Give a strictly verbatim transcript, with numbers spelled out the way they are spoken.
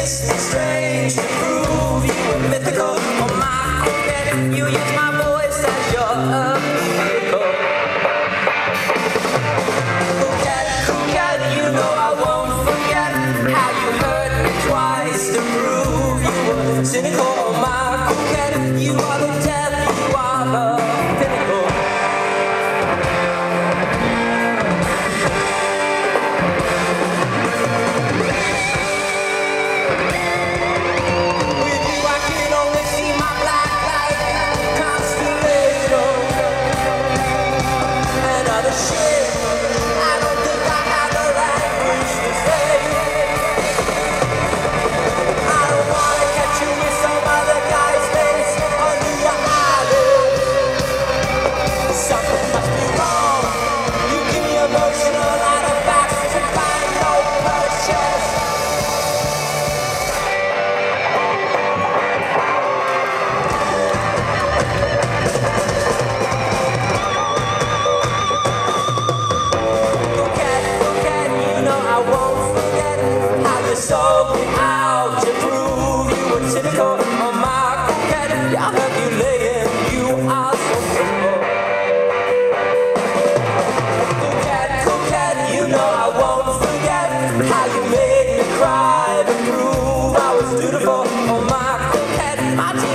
listening strange to prove you were mythical. Oh my coquette, you use my voice as your vehicle. Coquette, coquette, you know I won't forget how you hurt me twice to prove you were cynical. Oh my coquette, you are the death, you are the pinnacle. Sold me out to prove you were cynical. Oh my coquette, I'll have you laying, you are so simple. Coquette, coquette, you know I won't forget how you made me cry to prove I was dutiful. Oh my coquette, my tears